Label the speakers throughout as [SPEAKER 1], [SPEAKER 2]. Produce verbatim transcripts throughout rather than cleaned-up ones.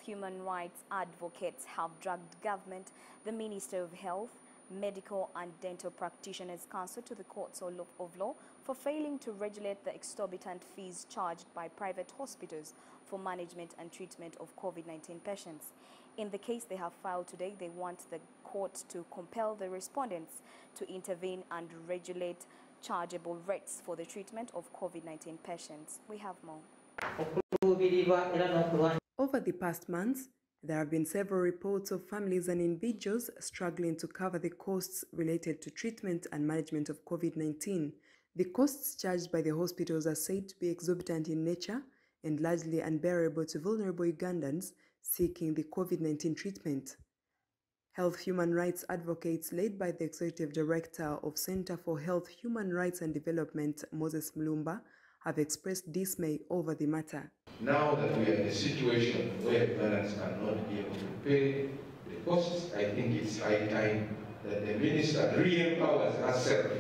[SPEAKER 1] human rights advocates have dragged government, the Minister of Health, Medical and Dental Practitioners Council to the courts of law for failing to regulate the exorbitant fees charged by private hospitals for management and treatment of COVID nineteen patients. In the case they have filed today, they want the court to compel the respondents to intervene and regulate chargeable rates for the treatment of COVID nineteen patients. We have more.
[SPEAKER 2] Over the past months, there have been several reports of families and individuals struggling to cover the costs related to treatment and management of COVID nineteen. The costs charged by the hospitals are said to be exorbitant in nature and largely unbearable to vulnerable Ugandans seeking the COVID nineteen treatment. Health human rights advocates led by the Executive Director of Center for Health, Human Rights and Development, Moses Mulumba, have expressed dismay over the matter.
[SPEAKER 3] Now that we are in a situation where Ugandans cannot be able to pay the costs, I think it's high time that the minister re-empowers herself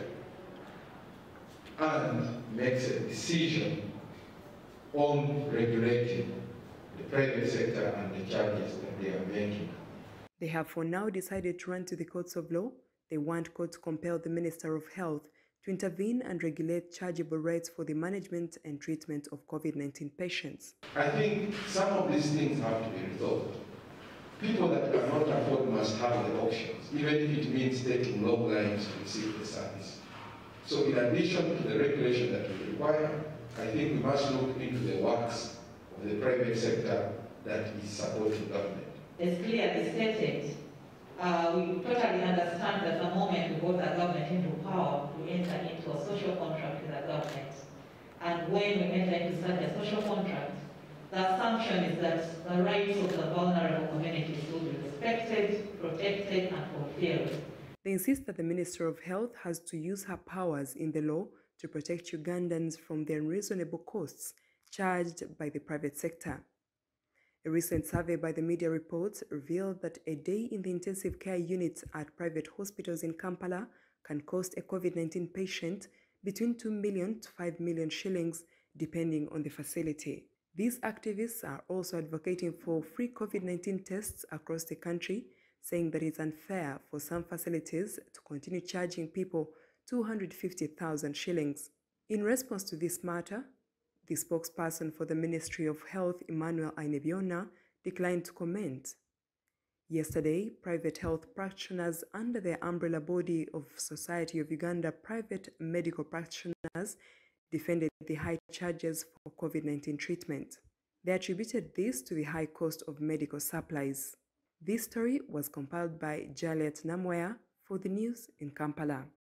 [SPEAKER 3] and makes a decision on regulating the private sector and the charges that they are making.
[SPEAKER 2] They have for now decided to run to the courts of law. They want court to compel the Minister of Health to intervene and regulate chargeable rates for the management and treatment of COVID nineteen patients.
[SPEAKER 3] I think some of these things have to be resolved. People that cannot afford must have the options, even if it means taking long lines to receive the service. So in addition to the regulation that we require, I think we must look into the works of the private sector that is supporting government.
[SPEAKER 4] As clearly stated, uh, we totally understand that the moment we got the government into power, we enter into a social contract with the government. And when we enter into such a social contract, the assumption is that the rights of the vulnerable communities will be respected, protected, and fulfilled.
[SPEAKER 2] They insist that the Minister of Health has to use her powers in the law to protect Ugandans from the unreasonable costs charged by the private sector. A recent survey by the Media Reports revealed that a day in the intensive care units at private hospitals in Kampala can cost a COVID nineteen patient between two million to five million shillings, depending on the facility. These activists are also advocating for free COVID nineteen tests across the country, saying that it's unfair for some facilities to continue charging people two hundred fifty thousand shillings. In response to this matter, the spokesperson for the Ministry of Health, Emmanuel Ainebiona, declined to comment. Yesterday, private health practitioners under the umbrella body of Society of Uganda Private Medical Practitioners defended the high charges for COVID nineteen treatment. They attributed this to the high cost of medical supplies. This story was compiled by Juliet Namwaya for the news in Kampala.